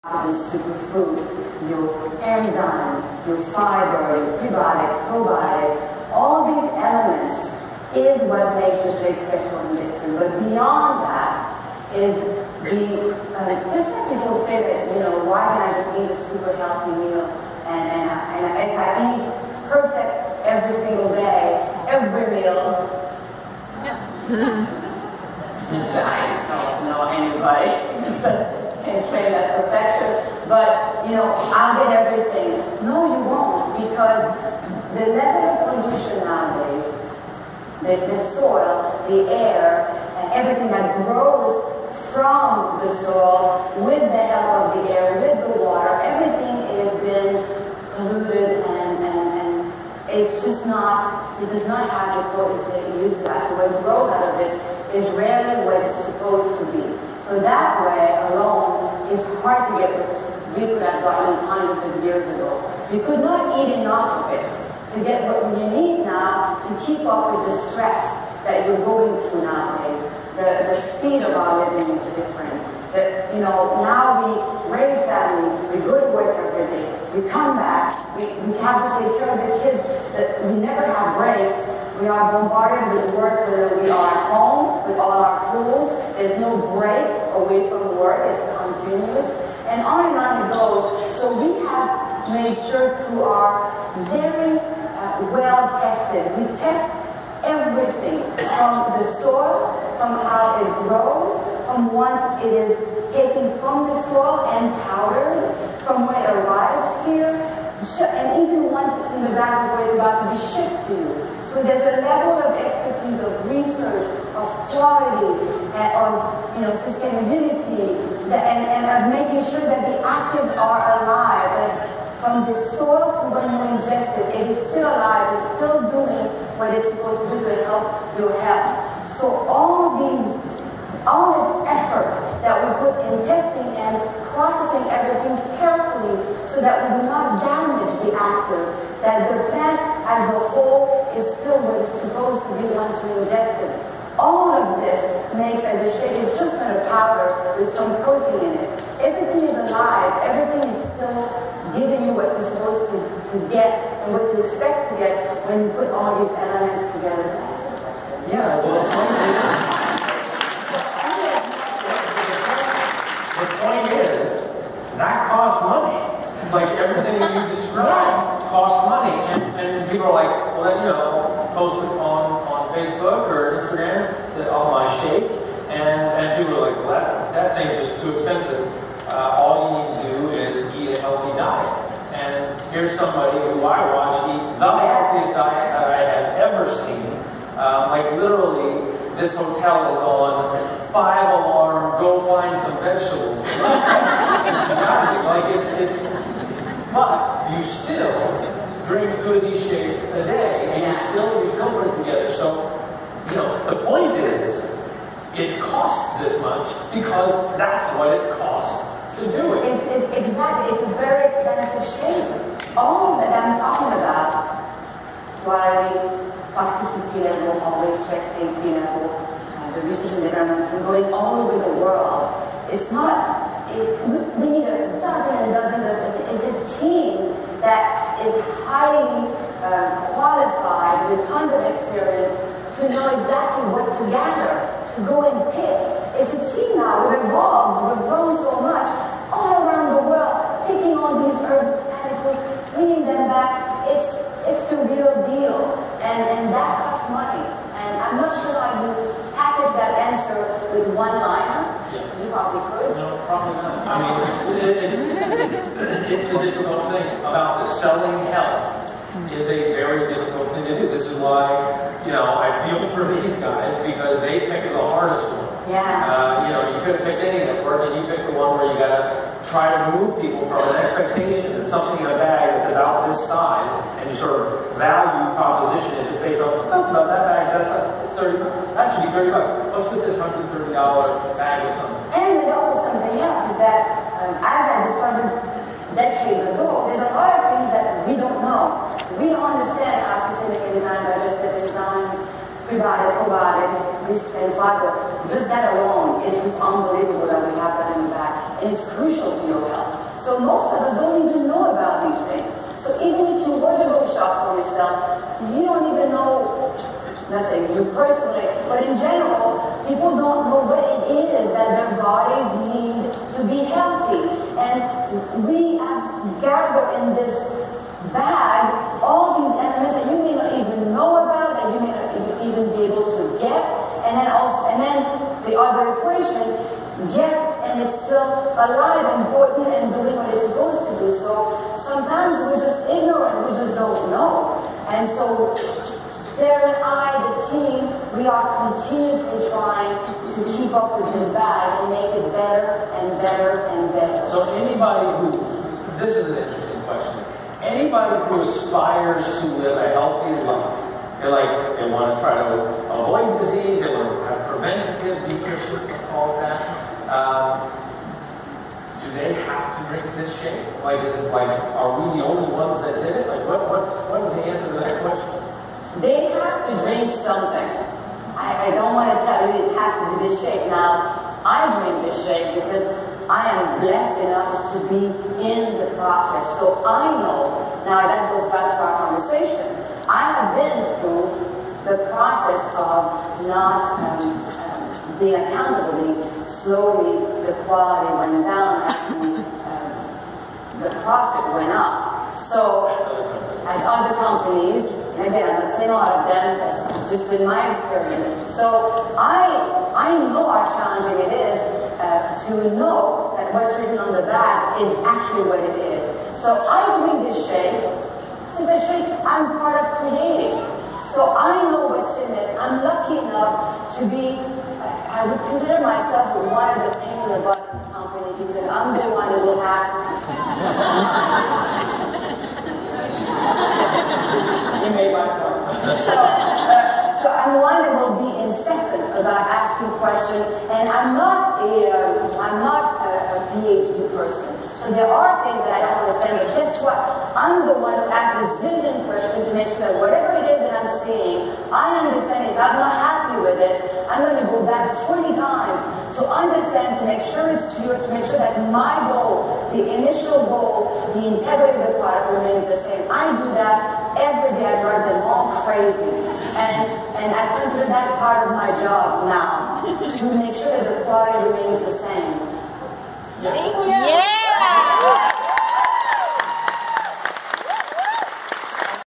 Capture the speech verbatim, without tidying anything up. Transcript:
superfood, your enzymes, your fiber, your prebiotic, probiotic, all these elements is what makes the shake special and different. But beyond that is the, uh, just like people say that, you know, why can I just eat a super healthy meal and, and, and if I eat perfect every single day, every meal, I don't know anybody can train that perfection, but you know, I'll get everything. No, you won't, because the level of pollution nowadays, the, the soil, the air, and everything that grows from the soil with the help of the air, with the water, everything has been polluted and, and, and it's just not, it does not have the importance that it used to have. So what grows out of it is rarely what it's supposed to be. So that way alone, it's hard to get what we could have gotten hundreds of years ago. You could not eat enough of it to get what you need now to keep up with the stress that you're going through nowadays. The, the speed of our living is different. The, you know, now we raise family, we go to work every day, we come back, we, we have to take care of the kids, that we never have breaks. We are bombarded with work whether we are at home with all our tools. There's no break away from work. It's continuous. And on and on it goes. So we have made sure through our very uh, well tested. We test everything from the soil, from how it grows, from once it is taken from the soil and powdered, from when it arrives here, and even once it's in the bag before it's about to be shipped to you. So there's a level of expertise, of research, of quality, and of you know sustainability, that, and, and of making sure that the actives are alive. That from the soil to when you ingest it, it is still alive, it's still doing what it's supposed to do to help your health. So all these, all this effort that we put in testing and processing everything carefully so that we do not damage the active, that the plant as a whole is still what it's supposed to be once you ingest it. All of this makes, and the shake is just not a powder with some protein in it. Everything is alive, everything is still giving you what you're supposed to, to get and what you expect to get when you put all these elements together. That's the question. Yeah, well, the point is, the point is, that costs money. Like everything that you described costs money, and, and people are like, well, you know, post it on, on Facebook or Instagram that on my shake, and, and people are like, well, that, that thing's just too expensive. Uh, all you need to do is eat a healthy diet. And here's somebody who I watch eat the healthiest diet that I have ever seen. Uh, like literally, this hotel is on five alarm, go find some vegetables. Like it's, it's, but you still drink two of these shakes a day, and you still, you still put it together. So, you know, the point is, it costs this much because that's what it costs to do it. It's, it's exactly, it's a very expensive shake. All that I'm talking about, worry, toxicity level, always check safety level, uh, the research and development, from going all over the world. It's not, it, we need a dozen and dozens of, it's a team that is highly uh, qualified with tons of experience to know exactly what to gather, to go and pick. It's a team now, we've evolved, we've grown so much, all around the world, picking all these herbs, botanicals, bringing them back. It's, it's the real deal, and, and that costs money. And I'm not sure how you package that answer with one liner. Yeah. You probably could. No, probably not. I mean, it, it's, it's the difficult thing about this. Selling health is a very difficult thing to do. This is why, you know, I feel for these guys because they pick the hardest one. Yeah. Uh, you know, you could have picked any network, and you picked the one where you gotta try to move people from an expectation that something in a bag that's about this size, and you sort of value proposition is just based on, that's about that bag, that's, that's thirty bucks. That should be thirty bucks. Let's put this one hundred thirty dollar bag or something. And there's also something else, is that um, as I discovered decades ago, there's a lot of things that we don't know. We don't understand how systemic enzymes, digestive enzymes, prebiotics, probiotics, this and fiber. Just that alone is just unbelievable that we have that in the back. And it's crucial to your health. but in general, people don't know what it is that their bodies need to be healthy. And we have gathered in this bag all these elements that you may not even know about, that you may not even be able to get, and then also, and then the other equation, get and it's still alive and potent and doing what it's supposed to do. So sometimes we're just ignorant, we just don't know. And so Darren and I, the team, we are continuously trying to keep up with this bag and make it better and better and better. So anybody who, this is an interesting question, anybody who aspires to live a healthy life, they're like, they want to try to avoid disease, they want to have preventative nutrition, let's call it that. Um, do they have to drink this shake? Like, is it like, are we the only ones that did it? Like, what, what, what is the answer to that question? They have to drink something. I, I don't want to tell you it has to be this shake. Now, I drink this shake because I am blessed enough to be in the process. So I know, now that goes back to our conversation, I have been through the process of not um, um, being accountable. Slowly, the quality went down and um, the profit went up. So, at other companies, and again, I'm not saying a lot of them, that's just been my experience. So, I, I know how challenging it is uh, to know that what's written on the bag is actually what it is. So, I drink this shake. So the shake I'm part of creating. So I know what's in it. I'm lucky enough to be, I would consider myself one of the pain in the butt company because I'm the one who will ask. You made my point. So, uh, so I'm one who will be incessant about asking questions, and I'm not a, uh, I'm not a, a PhD person. So there are things that I don't understand, but guess what? I'm the one who asks a zillion questions to make sure that whatever it is that I'm seeing, I understand. If I'm not happy with it, I'm going to go back twenty times to understand, to make sure it's pure, to make sure that my goal, the initial goal, the integrity of the product remains the same. I do that every day. I drive them all crazy. And, and I consider that part of my job now, to make sure that the quality remains the same. Thank you. Yeah.